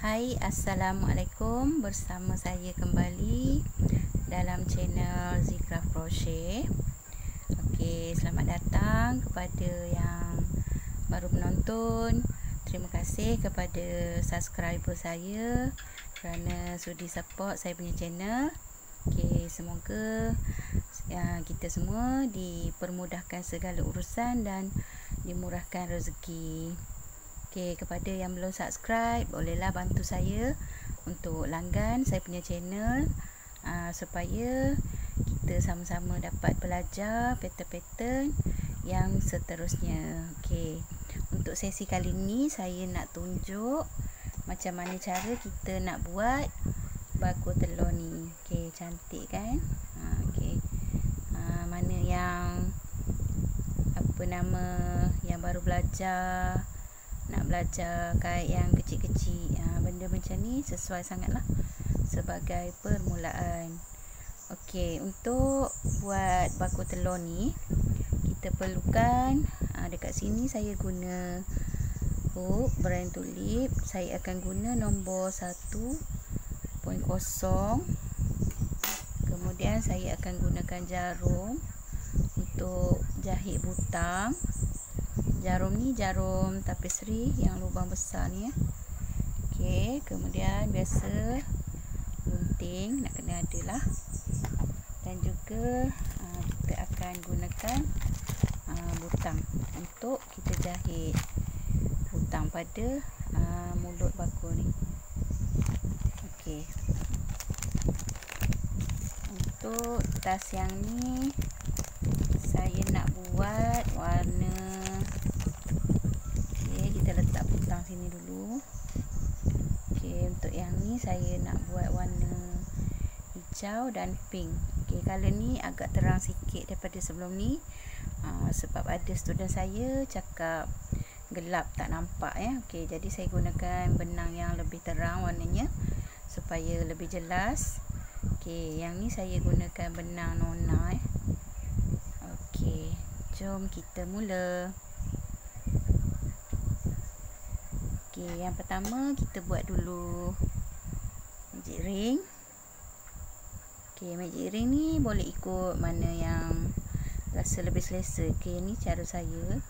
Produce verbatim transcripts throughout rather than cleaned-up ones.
Hai, Assalamualaikum. Bersama saya kembali dalam channel Zikra Crochet. Okey, selamat datang kepada yang baru menonton. Terima kasih kepada subscriber saya kerana sudi support saya punya channel. Okey, semoga ya, kita semua dipermudahkan segala urusan dan dimurahkan rezeki. Okey, kepada yang belum subscribe, bolehlah bantu saya untuk langgan saya punya channel uh, supaya kita sama-sama dapat belajar pattern-pattern yang seterusnya. Okey, untuk sesi kali ini saya nak tunjuk macam mana cara kita nak buat bakul telur ni. Okey, cantik kan? Ha, okey. Uh, mana yang apa nama yang baru belajar, nak belajar kait yang kecil-kecil, ha, benda macam ni sesuai sangatlah sebagai permulaan. Okey, untuk buat bakul telur ni kita perlukan, ha, dekat sini saya guna hook brand Tulip. Saya akan guna nombor satu titik kosong. Kemudian saya akan gunakan jarum untuk jahit butang. Jarum ni jarum tapestry yang lubang besar ni ya. Okey, kemudian biasa gunting nak kena ada lah. Dan juga aa, kita akan gunakan aa, butang untuk kita jahit butang pada aa, mulut bakul ni. Okey. Untuk tas yang ni saya nak buat warna. Kita letak butang sini dulu. Okey, untuk yang ni saya nak buat warna hijau dan pink. Okey, color ni agak terang sikit daripada sebelum ni. Uh, sebab ada student saya cakap gelap tak nampak ya. Okey, jadi saya gunakan benang yang lebih terang warnanya supaya lebih jelas. Okey, yang ni saya gunakan benang nona ya. Okey, jom kita mula. Okey, yang pertama kita buat dulu magic ring. Okey, magic ring ni boleh ikut mana yang rasa lebih selesa. Okey, ni cara saya.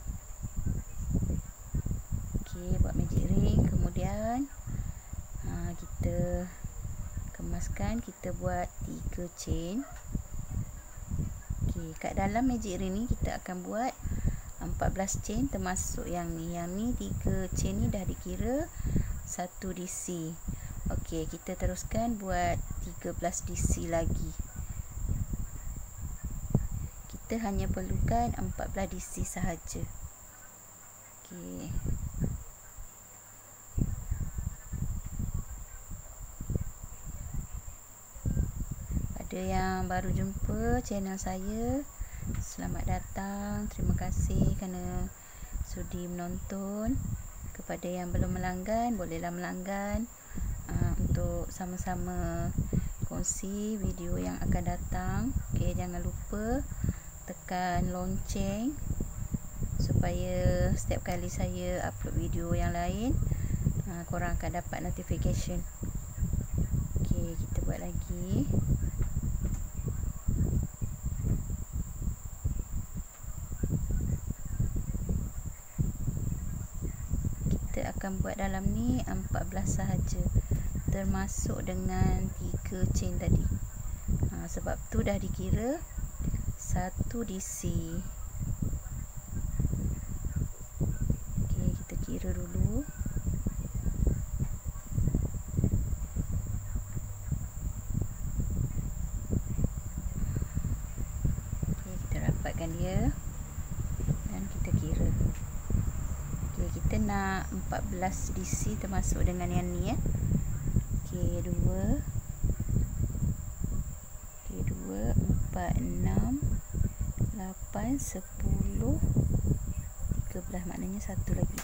Okey, buat magic ring, kemudian ha, kita kemaskan, kita buat tiga chain. Okey, kat dalam magic ring ni kita akan buat empat belas chain termasuk yang ni. Yang ni tiga chain ni dah dikira satu D C. Okey, kita teruskan buat tiga belas D C lagi. Kita hanya perlukan empat belas D C sahaja. Okey. Ada yang baru jumpa channel saya, selamat datang. Terima kasih kerana sudi menonton. Kepada yang belum melanggan, bolehlah melanggan uh, untuk sama-sama kongsi video yang akan datang. Okey, jangan lupa tekan lonceng supaya setiap kali saya upload video yang lain, uh, korang akan dapat notification. Okey, kita buat lagi. Kita akan buat dalam ni empat belas sahaja, termasuk dengan tiga chain tadi. Ha, sebab tu dah dikira satu D C. Okey, kita kira dulu. Okey, kita rapatkan dia dan kita kira. Okey, kita nak empat belas D C termasuk dengan yang ni ya. Okey, dua. Okey, dua, empat, enam, lapan, sepuluh, tiga belas, maknanya satu lagi.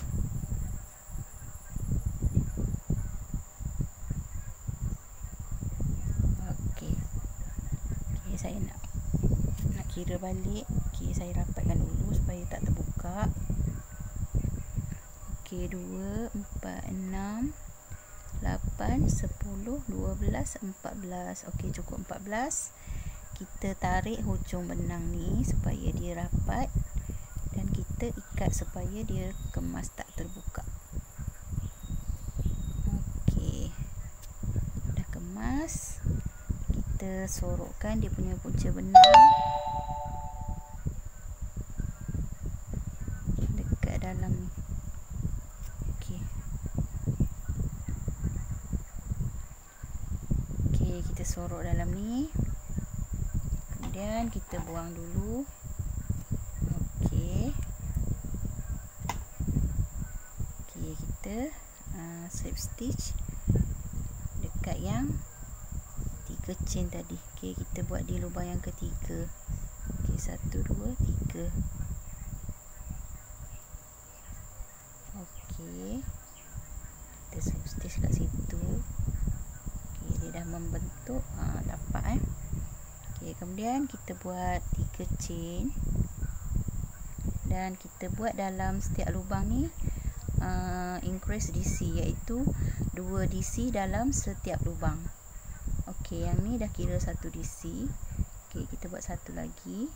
Okey. Okey, saya nak nak kira balik. Okey, saya rapatkan dulu supaya tak terbuka. Okey, dua, empat, enam, lapan, sepuluh, dua belas, empat belas. Okey, cukup empat belas. Kita tarik hujung benang ni supaya dia rapat dan kita ikat supaya dia kemas tak terbuka. Okey, dah kemas. Kita sorokkan dia punya punca benang dekat dalam ni. Okey. Okey, kita sorok dalam ni. Kemudian kita buang dulu. Okey. Okey, kita uh, slip stitch dekat yang tiga chain tadi. Okey, kita buat di lubang yang ketiga. Okey, satu, dua, tiga. Okey. Kita slip stitch kat situ. Okey, dia dah membentuk ha, dapat eh. Okey, kemudian kita buat tiga chain dan kita buat dalam setiap lubang ni uh, increase D C, iaitu dua D C dalam setiap lubang. Okey, yang ni dah kira satu D C. Okey, kita buat satu lagi.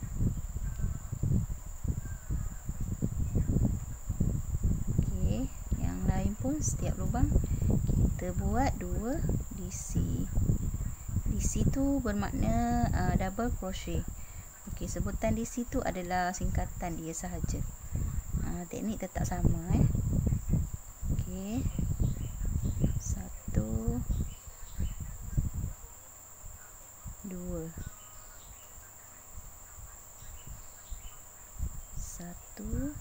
Okey, yang lain pun setiap lubang kita buat dua D C. D C tu bermakna uh, double crochet. Okey, sebutan D C tu adalah singkatan dia sahaja. Uh, teknik tetap sama eh. Okey. Satu, dua. Satu,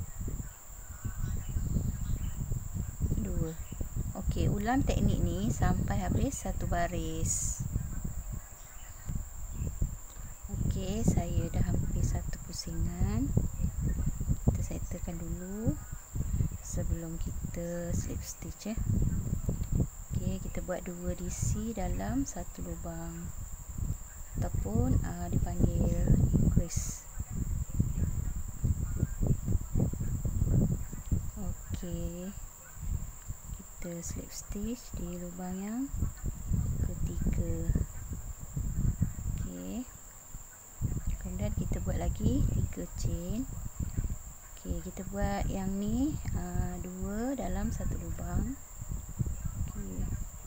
dua. Okey, ulang teknik ni sampai habis satu baris. Okey, saya dah hampir satu pusingan. Kita settlekan dulu sebelum kita slip stitch eh. Okey, kita buat dua D C dalam satu lubang ataupun uh, dipanggil increase. Okey, kita slip stitch di lubang yang ketiga. Okey, kemudian kita buat lagi tiga chain. Okey, kita buat yang ni uh, dua dalam satu lubang. Okey.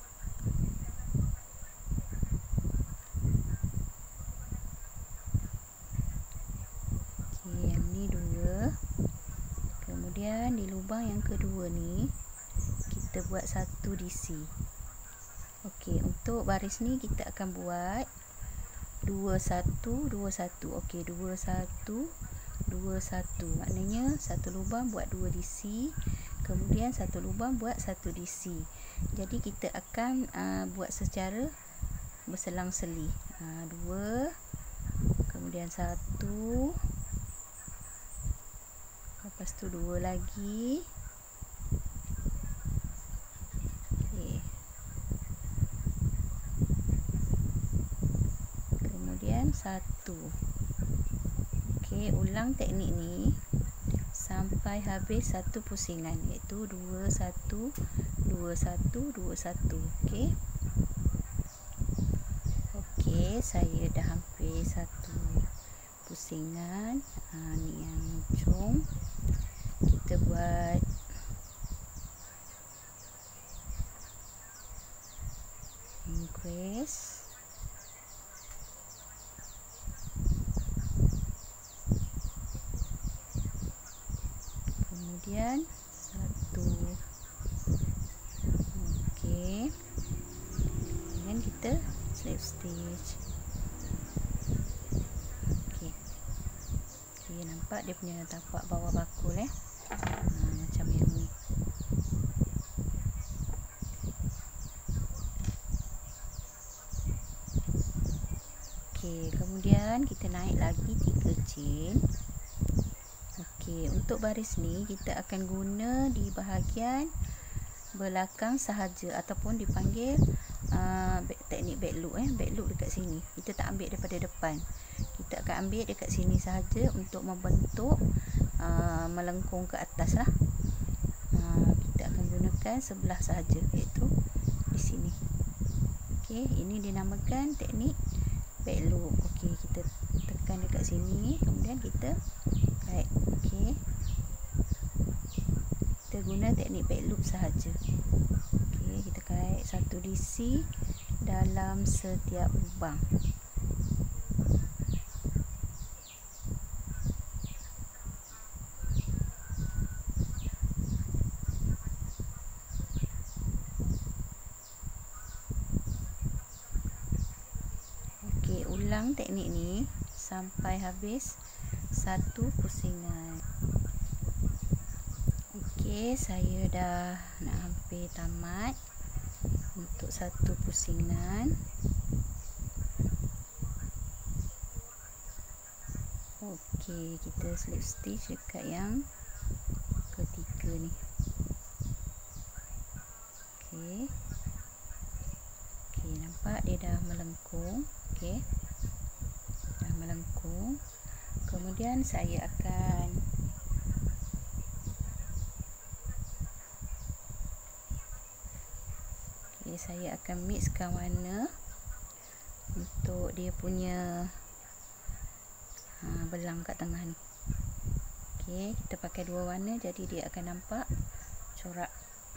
Okey, yang ni dua. Kemudian di lubang yang kedua ni kita buat satu D C. Okey, untuk baris ni kita akan buat dua satu dua satu. Okey, dua satu dua satu. Maknanya satu lubang buat dua D C, kemudian satu lubang buat satu D C. Jadi kita akan uh, buat secara berselang-seli. Uh, dua, kemudian satu, lepas tu dua lagi. Okey. Kemudian satu. Okey, ulang teknik ni sampai habis satu pusingan, iaitu dua satu dua satu dua satu. Okey. Okey, saya dah hampir satu pusingan. Ha, ni yang hujung. Kita buat increase. Kemudian satu. Okey. Kemudian kita slip stitch. Okey. Okey, nampak dia punya tapak bawah bakul eh. Ha, macam yang ni. Okey, kemudian kita naik lagi tiga chain. Okey, untuk baris ni kita akan guna di bahagian belakang sahaja ataupun dipanggil uh, teknik back loop eh, back loop dekat sini. Kita tak ambil daripada depan. Kita akan ambil dekat sini sahaja untuk membentuk uh, melengkung ke atas lah. Uh, kita akan gunakan sebelah sahaja, iaitu di di sini. Okey, ini dinamakan teknik back loop. Okey, kita tekan dekat sini, kemudian kita kait. Okey, kita guna teknik back loop sahaja. Okey, kita kait satu D C dalam setiap lubang. Okey, ulang teknik ni sampai habis satu pusingan. Okey, saya dah nak hampir tamat untuk satu pusingan. Okey, kita slip stitch dekat yang ketiga ni. Okey. Okey, nampak dia dah melengkung. Okey. Dah melengkung. Kemudian saya akan Okey, saya akan mixkan warna untuk dia punya ha, belang kat tengah ni. Okey, kita pakai dua warna jadi dia akan nampak corak.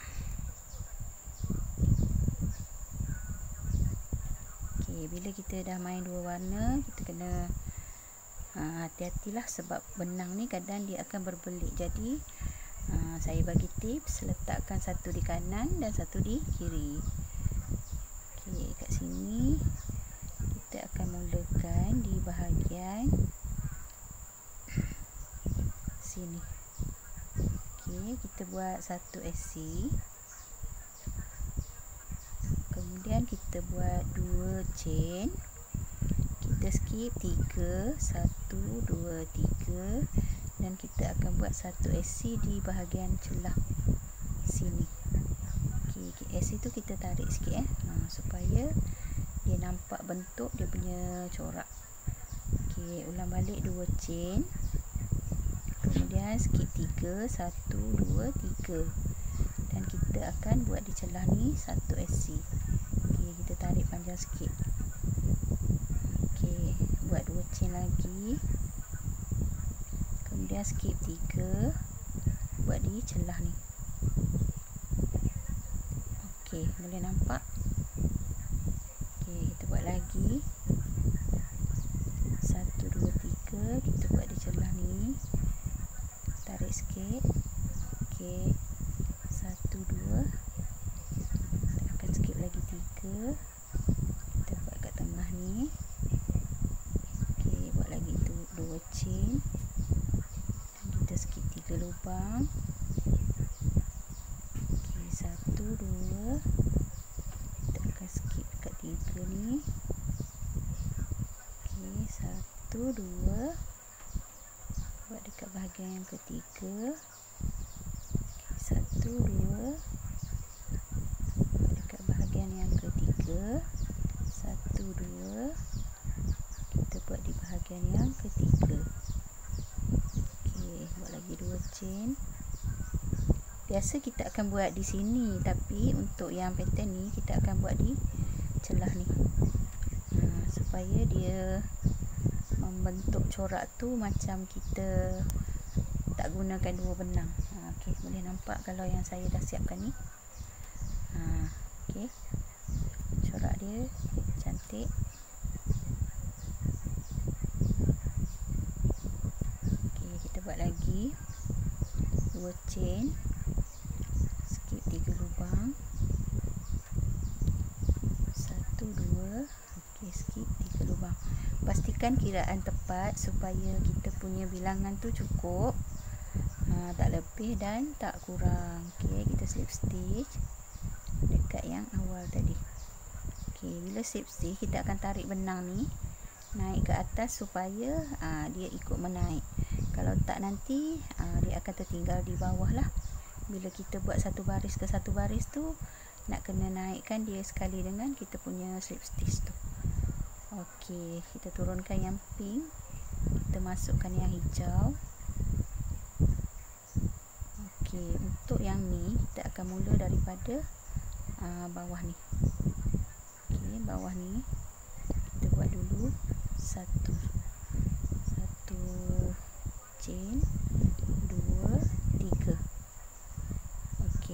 Okey, bila kita dah main dua warna, kita kena ha, hati-hatilah sebab benang ni kadang dia akan berbelik. Jadi ha, saya bagi tips, letakkan satu di kanan dan satu di kiri. Okey, kat sini kita akan mulakan di bahagian sini. Okey, kita buat satu S C. Kemudian kita buat dua chain. Kita skip tiga, satu, dua, tiga dan kita akan buat satu S C di bahagian celah sini. Okey, S C tu kita tarik sikit eh ha, supaya dia nampak bentuk dia punya corak. Okey, ulang balik dua chain. Kemudian skip tiga, satu, dua, tiga. Dan kita akan buat di celah ni satu S C. Okey, kita tarik panjang sikit. Okey, buat dua chain lagi. Kemudian skip tiga, buat di celah ni. Okey, boleh nampak? Okey, kita buat lagi. satu, dua, tiga, kita buat di celah ni. Tarik sikit. Okey, satu, dua. Kita akan skip lagi tiga. Kita buat kat tengah ni. Okey, buat lagi tu dua chain. Dan kita skip tiga lubang. Okey, satu, dua. Kita akan skip kat tiga ni. Okey, satu, dua. Buat dekat bahagian yang ketiga. Okay, satu, dua. Buat dekat bahagian yang ketiga. Satu, dua. Kita buat di bahagian yang ketiga. Okey, buat lagi dua chain. Biasa kita akan buat di sini, tapi untuk yang pattern ni kita akan buat di celah ni. Ha, supaya dia membentuk corak tu macam kita tak gunakan dua benang. Ha, okey, boleh nampak kalau yang saya dah siapkan ni. Ha, okey. Corak dia cantik. Okey, kita buat lagi dua chain. Skip tiga lubang. Satu, dua. Okey, skip tiga lubang. Pastikan kiraan tepat supaya kita punya bilangan tu cukup. Ha, tak lebih dan tak kurang. Okey, kita slip stitch dekat yang awal tadi. Okey, bila slip stitch kita akan tarik benang ni naik ke atas supaya ha, dia ikut menaik. Kalau tak nanti ha, dia akan tertinggal di bawah lah. Bila kita buat satu baris ke satu baris tu nak kena naikkan dia sekali dengan kita punya slip stitch tu. Okey, kita turunkan yang pink. Kita masukkan yang hijau. Okey, untuk yang ni kita akan mula daripada uh, bawah ni. Okey, bawah ni kita buat dulu satu satu chain, dua, tiga. Okey.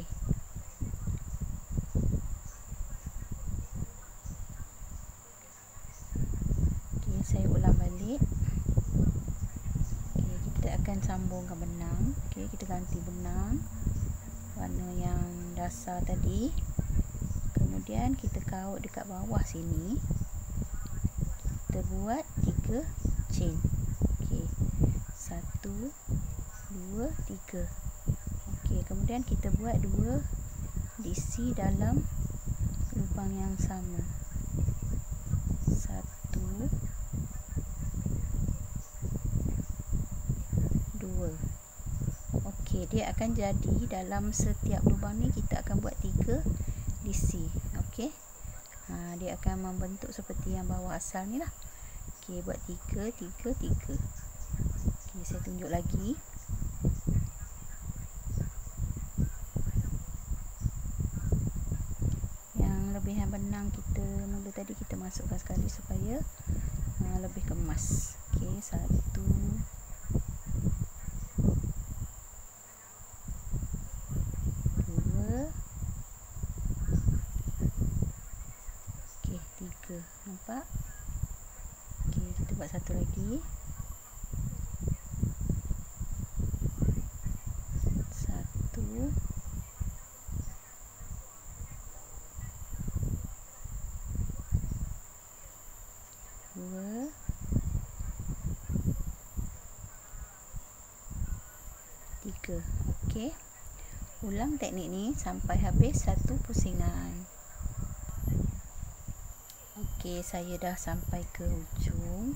Okey, saya ulang balik. Okey, kita akan sambungkan benang. Okey, kita ganti benang warna yang dasar tadi. Kemudian kita kaut dekat bawah sini. Kita buat tiga chain. Okey. satu, dua, tiga. Okey, kemudian kita buat dua diisi dalam lubang yang sama. satu, dua. Okey, dia akan jadi dalam setiap lubang ni kita akan buat tiga diisi. Okey. Ha, dia akan membentuk seperti yang bawah asal ni lah. Okey, buat tiga, tiga, tiga. Okey, saya tunjuk lagi. Yang lebihan benang kita mula tadi kita masukkan sekali supaya ha, lebih kemas. Okey, satu, dua, okey, tiga. Nampak? Okey, kita buat satu lagi. Satu, dua, tiga. Okey. Ulang teknik ni sampai habis satu pusingan. Okey, saya dah sampai ke hujung.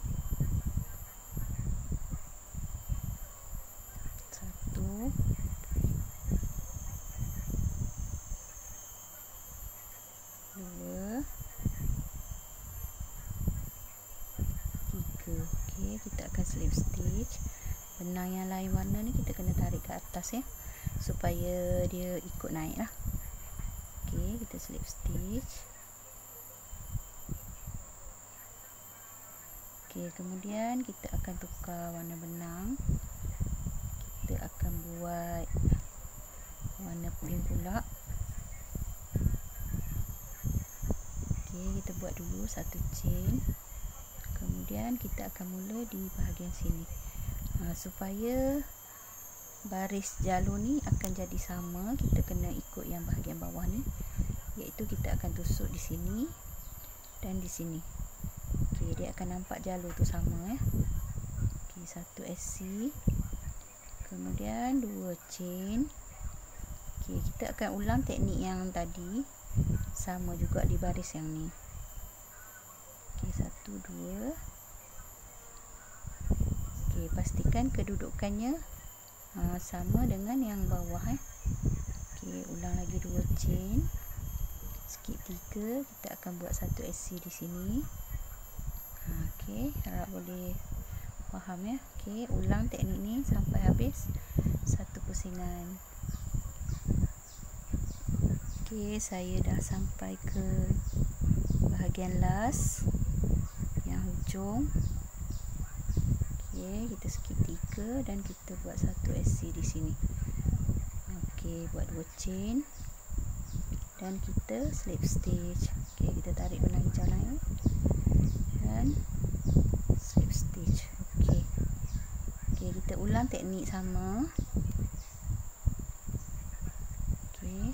Satu, dua, tiga. Okey, kita akan slip stitch. Benang yang lain warna ni kita kena tarik ke atas ya, supaya dia ikut naik lah. Okey, kita slip stitch. Okey, kemudian kita akan tukar warna benang. Kita akan buat warna pink pula. Okey, kita buat dulu satu chain. Kemudian kita akan mula di bahagian sini. Ha, supaya baris jalur ni akan jadi sama, kita kena ikut yang bahagian bawah ni, iaitu kita akan tusuk di sini dan di sini. Okey, dia akan nampak jalur tu sama ya. Okey, satu S C. Kemudian dua chain. Okey, kita akan ulang teknik yang tadi sama juga di baris yang ni. Okey, satu, dua. Okey, pastikan kedudukannya ha, sama dengan yang bawah eh. Okey, ulang lagi dua chain. Skip tiga, kita akan buat satu S C di sini. Ha, okey, harap boleh faham ya. Okey, ulang teknik ni sampai habis satu pusingan. Okey, saya dah sampai ke bahagian last yang hujung. Okey, kita skip tiga dan kita buat satu S C di sini. Okey, buat dua chain dan kita slip stitch. Okey, kita tarik benang hijau lain dan slip stitch. Okey. Okey, kita ulang teknik sama. Okey.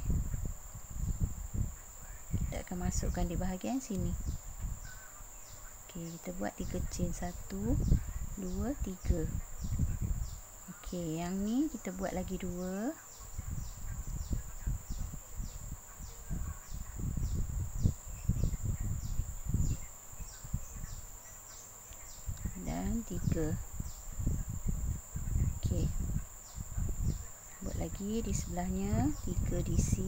Kita akan masukkan di bahagian sini. Okey, kita buat tiga chain, satu, dua, tiga. Okey, yang ni kita buat lagi dua. Dan tiga. Okey. Buat lagi di sebelahnya, tiga D C.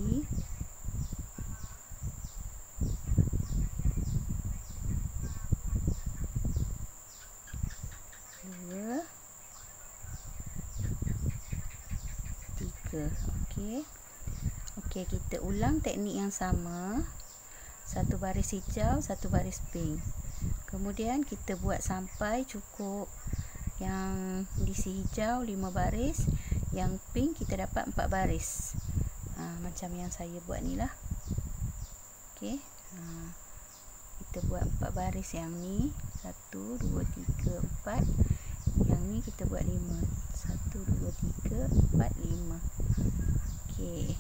Dua. Tiga. Okey. Okey, kita ulang teknik yang sama. Satu baris hijau, satu baris pink. Kemudian kita buat sampai cukup yang di si hijau lima baris, yang pink kita dapat empat baris. Ha, macam yang saya buat ni lah. Okey. Ha, kita buat empat baris yang ni. Satu, dua, tiga, empat. Yang ni kita buat lima. Satu, dua, tiga, empat, lima. Okey.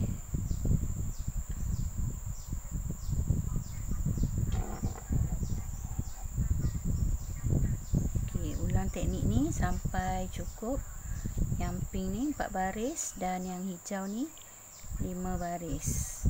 Okey, ulang teknik ni sampai cukup. Yang pink ni empat baris dan yang hijau ni lima baris.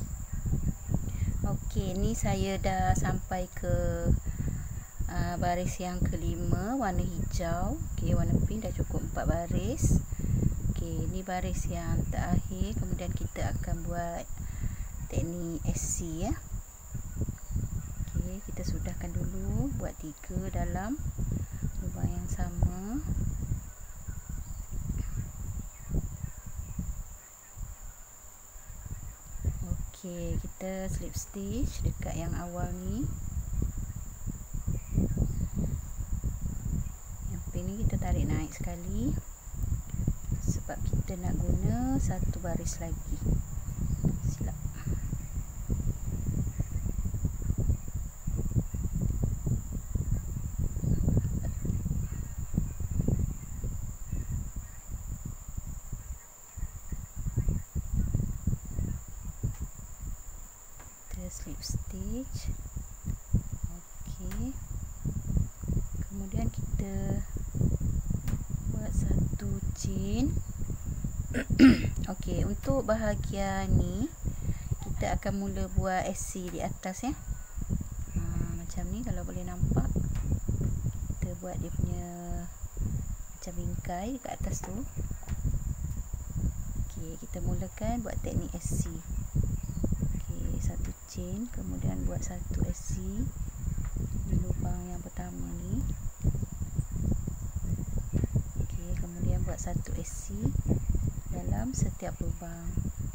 Okey, ni saya dah sampai ke uh, baris yang kelima, warna hijau. Okey, warna pink dah cukup empat baris. Okey, ni baris yang terakhir. Kemudian kita akan buat teknik S C ya. Okey, kita sudahkan dulu buat tiga dalam lubang yang sama. Okey, kita slip stitch dekat yang awal ni. Yang pink ni kita tarik naik sekali sebab kita nak guna satu baris lagi. Silap. Slip stitch. Okey, kemudian kita buat satu chain. Okey, untuk bahagian ni kita akan mula buat S C di atas ya. Ha, macam ni kalau boleh nampak. Kita buat dia punya macam bingkai dekat atas tu. Okey, kita mulakan buat teknik S C. Satu chain, kemudian buat satu S C di lubang yang pertama ni. Okey, kemudian buat satu S C dalam setiap lubang.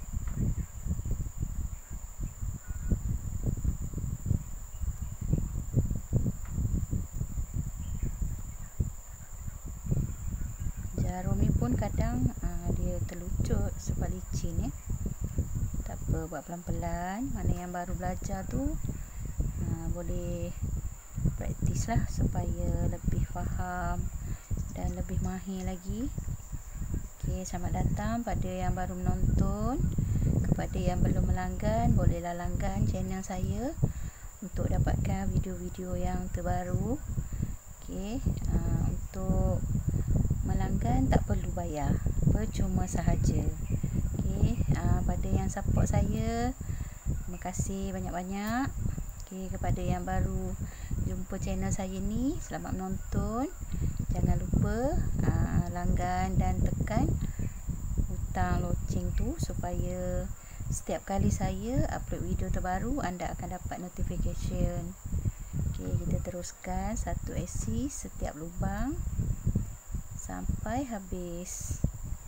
Jarum ni pun kadang aa, dia terlucut sebab licin ya. Buat pelan-pelan. Mana yang baru belajar tu ha, boleh praktis lah supaya lebih faham dan lebih mahir lagi. Okey, selamat datang pada yang baru menonton. Kepada yang belum melanggan, bolehlah langgan channel saya untuk dapatkan video-video yang terbaru. Okey, ha, untuk melanggan tak perlu bayar, percuma sahaja. Okay, uh, pada yang support saya, terima kasih banyak-banyak. Okay, kepada yang baru jumpa channel saya ni, selamat menonton. Jangan lupa uh, langgan dan tekan butang loceng tu supaya setiap kali saya upload video terbaru, anda akan dapat notification. Okay, kita teruskan satu S C setiap lubang sampai habis.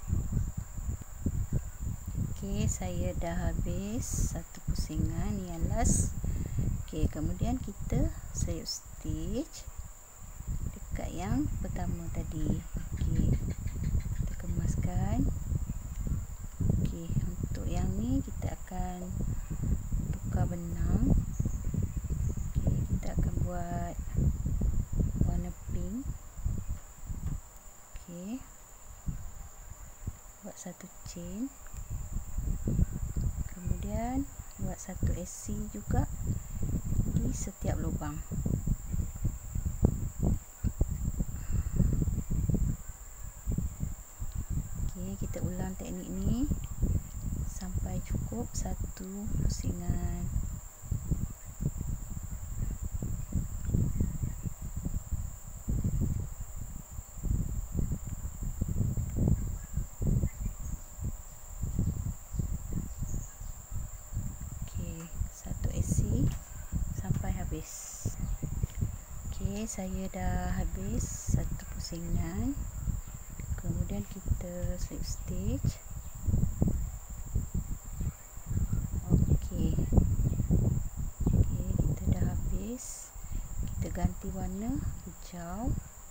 Okey, saya dah habis satu pusingan ni yang last. Okey, kemudian kita slip stitch dekat yang pertama tadi. Okey, kita kemaskan. Okey, untuk yang ni kita akan tukar benang. Okey, kita akan buat warna pink. Okey, buat satu chain. Kemudian buat satu S C juga di setiap lubang. Okey, kita ulang teknik ni sampai cukup satu pusingan. Okey, saya dah habis satu pusingan. Kemudian kita slip stitch. ganti warna hijau.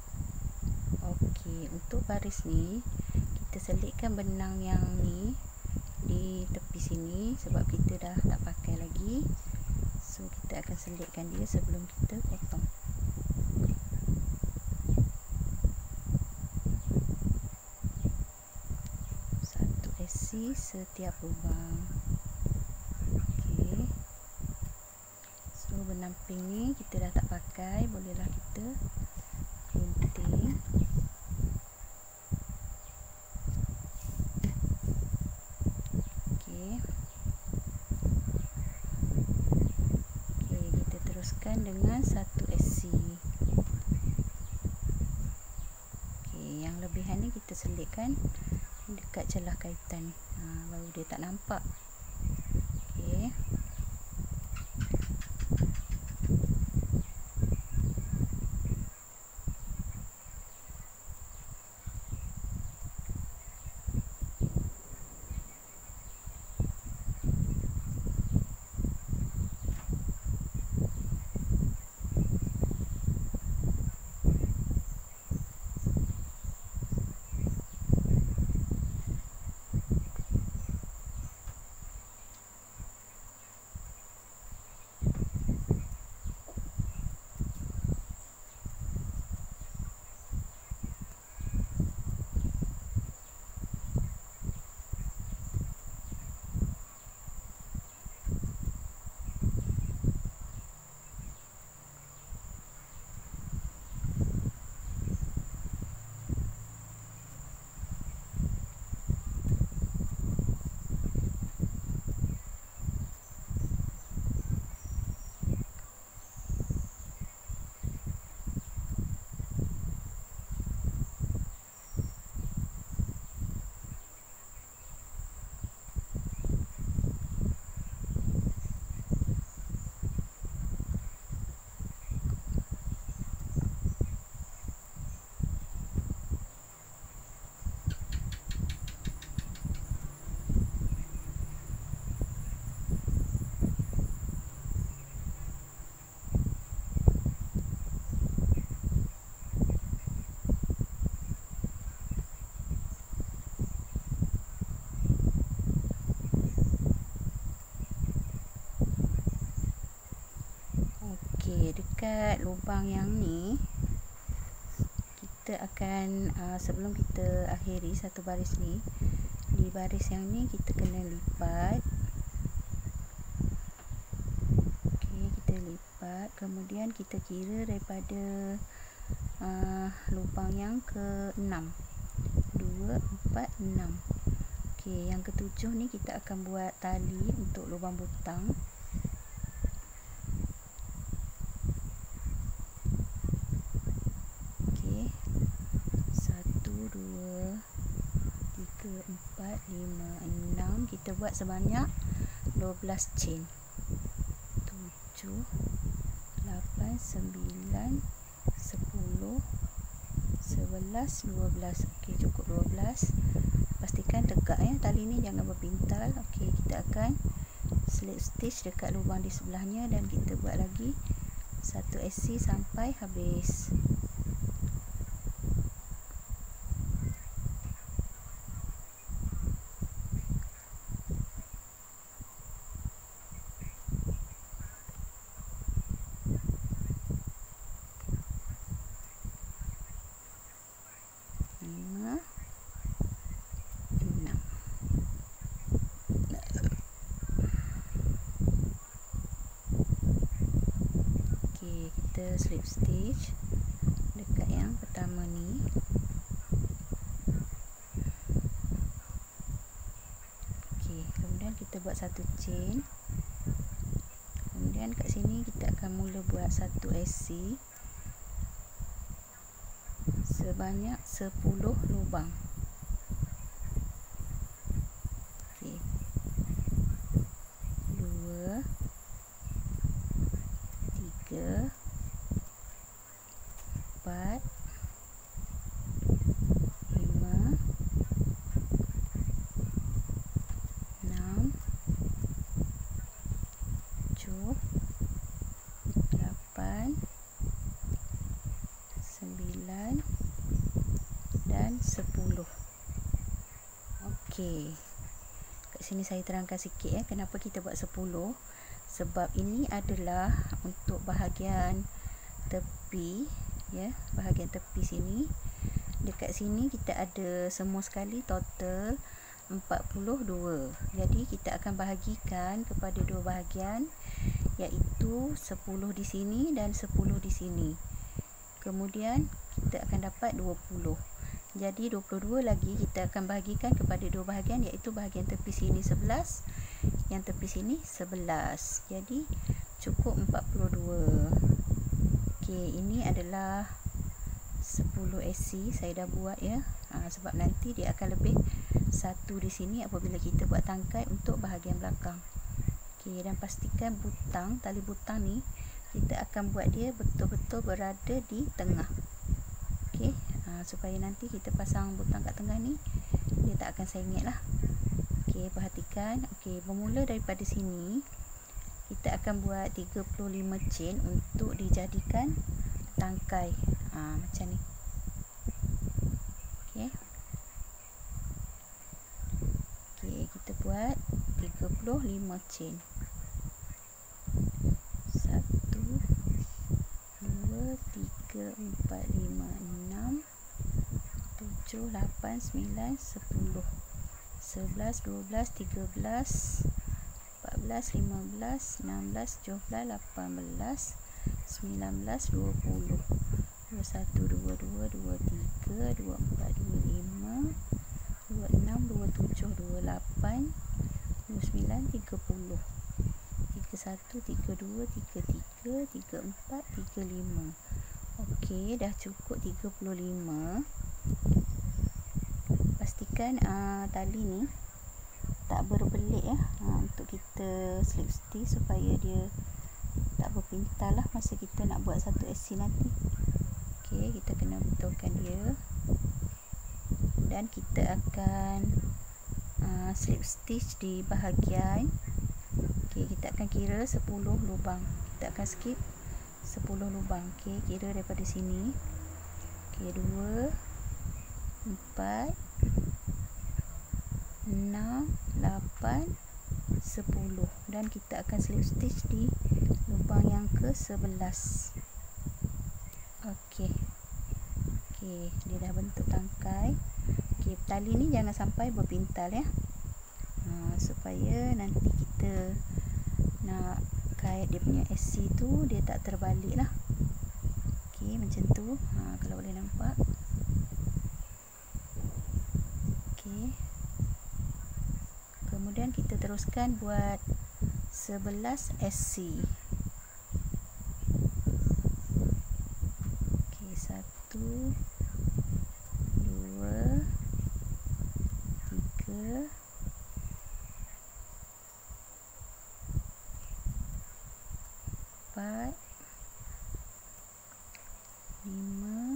Okey, untuk baris ni kita selitkan benang yang ni di tepi sini sebab kita dah tak pakai lagi. So kita akan selitkan dia sebelum kita potong. Satu esi setiap lubang. Okey. So benang pink ni kita dah tak pakai, bolehlah kita gunting. Okey. Okey, kita teruskan dengan satu esi. Okey, yang lebihan ni kita selitkan dekat celah kaitan ni. Ha, baru dia tak nampak. Okey. Okey, dekat lubang yang ni kita akan uh, sebelum kita akhiri satu baris ni, di baris yang ni kita kena lipat. Okey, kita lipat, kemudian kita kira daripada uh, lubang yang ke enam. dua, empat, enam. Okey, yang ketujuh ni kita akan buat tali untuk lubang butang. empat, lima, enam. Kita buat sebanyak dua belas chain. tujuh, lapan, sembilan, sepuluh, sebelas, dua belas. Okey, cukup dua belas. Pastikan tegak ya, tali ni jangan berpintal. Okey, kita akan slip stitch dekat lubang di sebelahnya dan kita buat lagi satu esi sampai habis. Kita slip stitch dekat yang pertama ni. Okey, kemudian kita buat satu chain. Kemudian kat sini kita akan mula buat satu esi sebanyak sepuluh lubang. Okey. dua, tiga, empat, lima, enam, tujuh, lapan, Okey. Kat sini saya terangkan sikit ya, kenapa kita buat sepuluh. Sebab ini adalah untuk bahagian tepi ya, bahagian tepi sini. Dekat sini kita ada semua sekali total empat puluh dua. Jadi kita akan bahagikan kepada dua bahagian, iaitu sepuluh di sini dan sepuluh di sini. Kemudian kita akan dapat dua puluh. Jadi dua puluh dua lagi kita akan bahagikan kepada dua bahagian, iaitu bahagian tepi sini sebelas, yang tepi sini sebelas. Jadi cukup empat puluh dua. Okey, ini adalah sepuluh S C saya dah buat ya. Ha, sebab nanti dia akan lebih satu di sini apabila kita buat tangkai untuk bahagian belakang. Okey, dan pastikan butang, tali butang ni kita akan buat dia betul-betul berada di tengah. Okey, ha, supaya nanti kita pasang butang kat tengah ni dia tak akan sengit lah. Okey, perhatikan. Okey, bermula daripada sini kita akan buat tiga puluh lima chain untuk dijadikan tangkai. Ha, macam ni. Okey. Okey, kita buat tiga puluh lima chain. satu dua tiga empat lima enam tujuh lapan sembilan sepuluh sebelas dua belas tiga belas empat belas lima belas enam belas tujuh belas lapan belas sembilan belas dua puluh dua puluh satu dua puluh dua dua puluh tiga dua puluh empat dua puluh lima dua puluh enam dua puluh tujuh dua puluh lapan dua puluh sembilan tiga puluh tiga puluh satu tiga puluh dua tiga puluh tiga tiga puluh empat tiga puluh lima. Okey, dah cukup tiga puluh lima. Pastikan uh, tali ni tak berbelit ya, uh, untuk kita slip stitch supaya dia tak berpintal lah masa kita nak buat satu S C nanti. Okey, kita kena betulkan dia dan kita akan uh, slip stitch di bahagian. Okey, kita akan kira sepuluh lubang. Kita akan skip sepuluh lubang. Okey, kira daripada sini. Okey, dua empat enam lapan sepuluh, dan kita akan slip stitch di lubang yang ke sebelas. Okey. Okey, dia dah bentuk tangkai. Okey, tali ni jangan sampai berpintal ya. Ha, supaya nanti kita nak kait dia punya S C tu dia tak terbalik lah. Okey, macam tu. Ha, kalau boleh nampak. Okey. Kemudian kita teruskan buat sebelas S C. Okey, satu dua tiga empat lima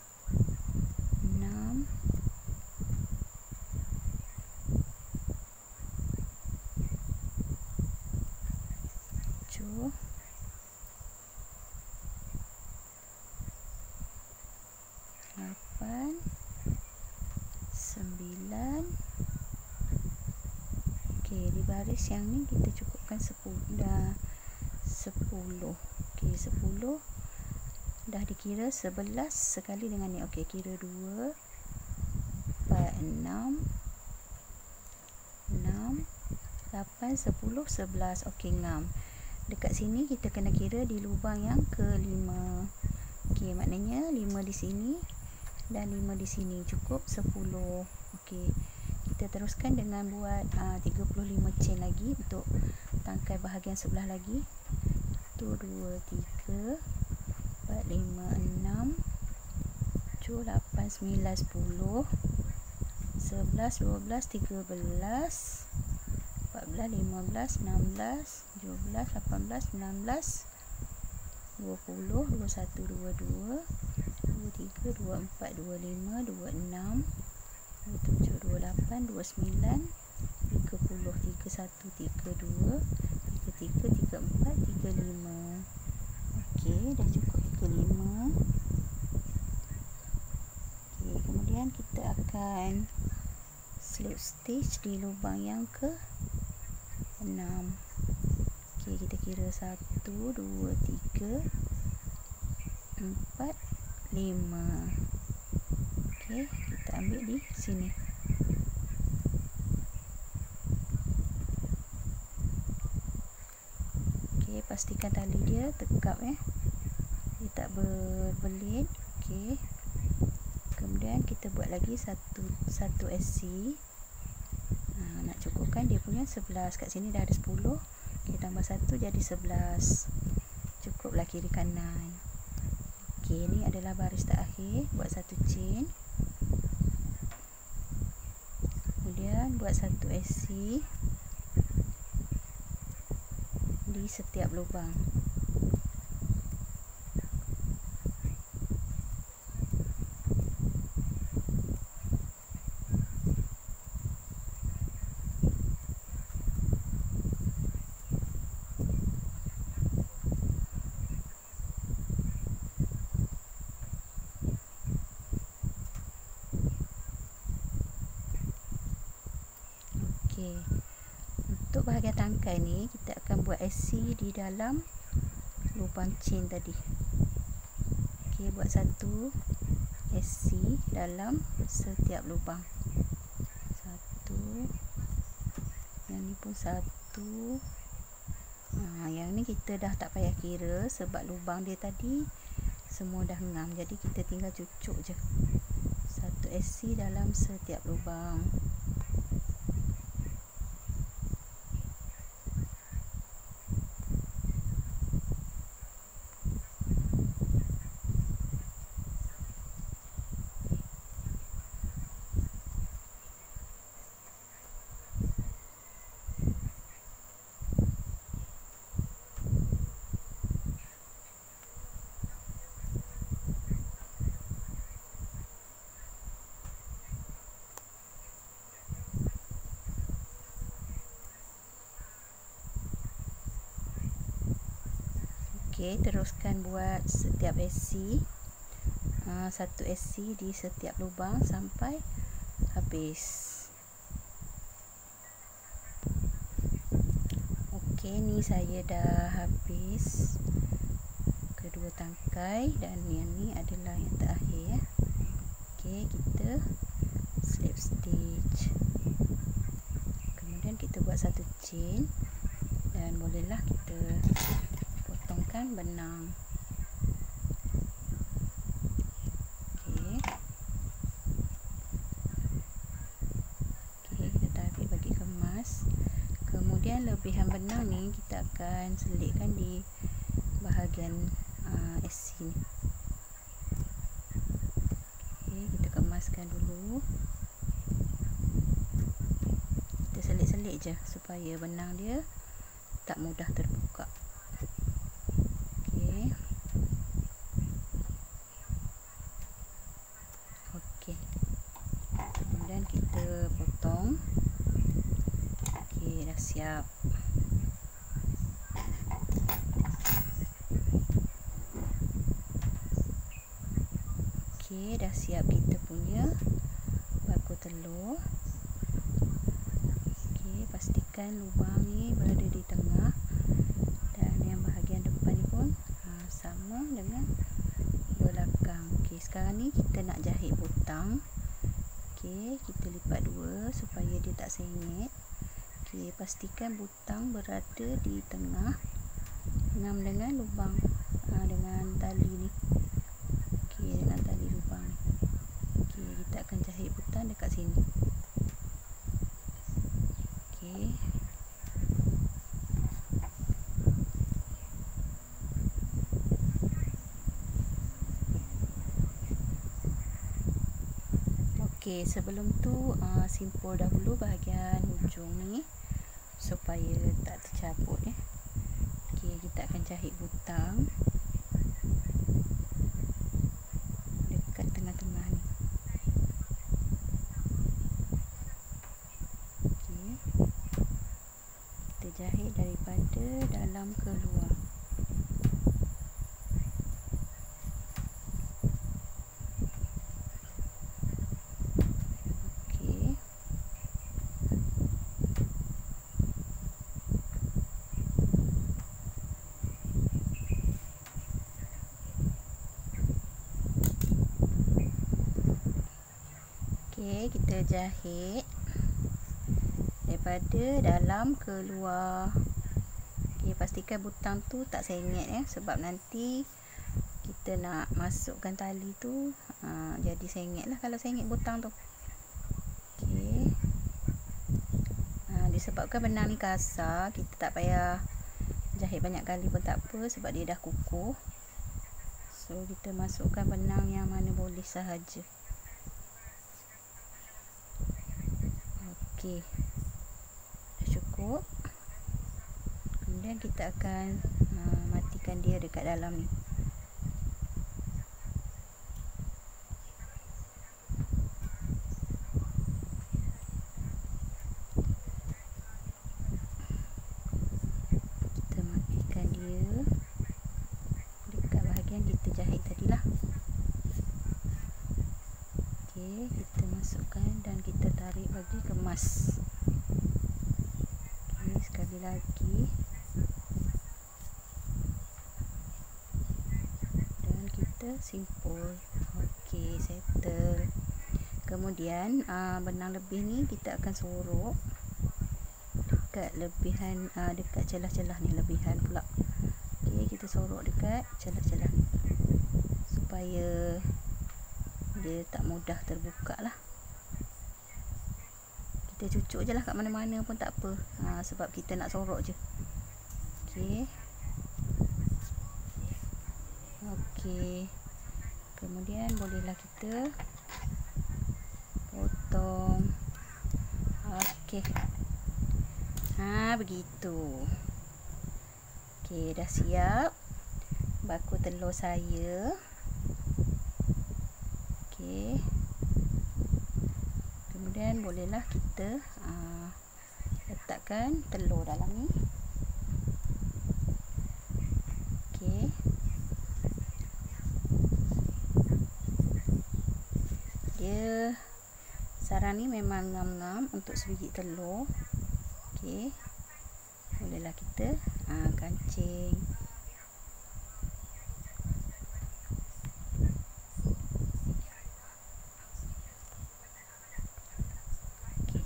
enam tujuh lapan sembilan. Okey, di baris yang ni kita cukupkan sepuluh dah. sepuluh. Okey, sepuluh dah dikira sebelas sekali dengan ni. Okey, kira dua empat enam enam lapan sepuluh sebelas. Okey, ngam. Dekat sini kita kena kira di lubang yang kelima. Okey, maknanya lima di sini dan lima di sini, cukup sepuluh. Okey, kita teruskan dengan buat uh, tiga puluh lima chain lagi untuk tangkai bahagian sebelah lagi. satu dua tiga empat lima enam tujuh lapan sembilan sepuluh sebelas dua belas tiga belas empat belas lima belas enam belas tujuh belas lapan belas sembilan belas dua puluh dua puluh satu dua puluh dua dua puluh tiga dua puluh empat dua puluh lima dua puluh enam dua puluh tujuh dua puluh lapan dua puluh sembilan tiga puluh tiga puluh satu tiga puluh dua tiga puluh tiga tiga puluh empat tiga puluh lima. Okey, dah cukup tiga puluh lima. Okey, kemudian kita akan slip stitch di lubang yang ke enam. Okey, kita kira satu, dua, tiga, empat, lima. Okey, kita ambil di sini. Okey, pastikan tali dia tegap ya. Dia tak berbelit. Okey. Kemudian kita buat lagi satu satu S C. Ha, nak cukupkan dia punya sebelas. Kat sini dah ada sepuluh. Kita tambah satu jadi sebelas. Cukuplah kiri kanan. Okey, ni adalah baris terakhir. Buat satu chain. Kemudian buat satu S C di setiap lubang. Okey. Untuk bahagian tangkai ni kita akan buat S C di dalam lubang chain tadi. Okey, buat satu S C dalam setiap lubang. Satu. Yang ni pun satu. Ha, yang ni kita dah tak payah kira sebab lubang dia tadi semua dah ngam. Jadi kita tinggal cucuk je. Satu S C dalam setiap lubang. Okey, teruskan buat setiap S C. Uh, satu S C di setiap lubang sampai habis. Okey, ni saya dah habis kedua tangkai dan yang ni adalah yang terakhir ya. Okey, kita slip stitch. Kemudian kita buat satu chain dan bolehlah kita potongkan benang. Okey. Okey, kita tarik bagi kemas. Kemudian lebihan benang ni kita akan selitkan di bahagian uh, S C ni. Okey, kita kemaskan dulu. Kita selit-selit je supaya benang dia tak mudah terbuka. Okey. Kemudian kita potong. Okey, dah siap. Okey, dah siap kita punya bakul telur. Okey, pastikan lubang ni berada di tengah dan yang bahagian depan ni pun ha, sama dengan belakang. Okey, sekarang ni kita nak jahit butang. Okey, kita lipat dua supaya dia tak sengit. Okey, pastikan butang berada di tengah, ngam dengan lubang ha, dengan tali ni. Okey, dengan tali lubang ni. Okey, kita akan jahit butang dekat sini. Okey. Okey, sebelum tu uh, simpul dahulu bahagian hujung ni supaya tak tercabut ya. Okey, kita akan jahit butang dekat tengah-tengah ni. Okey. Kita jahit daripada dalam ke luar. kita jahit daripada dalam ke luar. Okay, pastikan butang tu tak sengit ya, sebab nanti kita nak masukkan tali tu ha, jadi sengit lah kalau sengit butang tu. Okay. Ha, disebabkan benang ni kasar, kita tak payah jahit banyak kali pun tak apa sebab dia dah kukuh. So kita masukkan benang yang mana boleh sahaja. Okey, dah cukup. Kemudian kita akan uh, matikan dia dekat dalam ni. Kita matikan dia dekat bahagian kita jahit tadilah. Okey, kita masukkan dan kita tarik bagi kemas. Okey, sekali lagi. Simpul. Okey, settle. Kemudian uh, benang lebih ni kita akan sorok dekat lebihan uh, dekat celah-celah ni, lebihan pula. Okey, kita sorok dekat celah-celah ni supaya dia tak mudah terbuka lah. Kita cucuk je lah kat mana-mana pun tak apa, uh, sebab kita nak sorok je. Okey. Okey. Kemudian bolehlah kita potong. Okey. Ha, begitu. Okey, dah siap baku telur saya. Okey. Kemudian bolehlah kita uh, letakkan telur dalam ni. Okey. Dia sarang ni memang ngam-ngam untuk sebiji telur. Okey, bolehlah kita uh, kancing. Okey.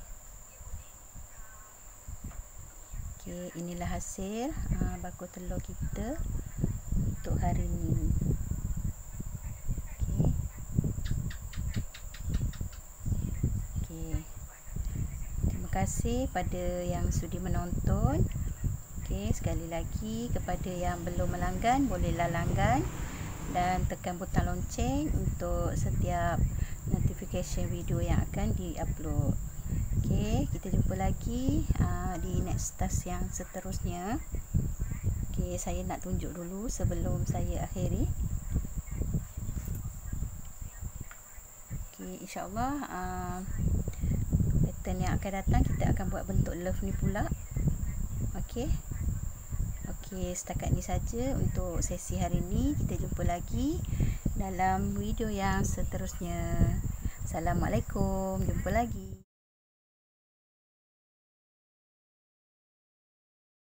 Okey, inilah hasil uh, baku telur kita untuk hari ni. Terima kasih pada yang sudi menonton. Okey, sekali lagi kepada yang belum melanggan, bolehlah langgan dan tekan butang lonceng untuk setiap notification video yang akan di-upload. Okey, kita jumpa lagi uh, di next task yang seterusnya. Okey, saya nak tunjuk dulu sebelum saya akhiri. Okey, insya-Allah uh, yang akan datang kita akan buat bentuk love ni pula. Okey. Okey, setakat ni saja untuk sesi hari ni. Kita jumpa lagi dalam video yang seterusnya. Assalamualaikum. Jumpa lagi.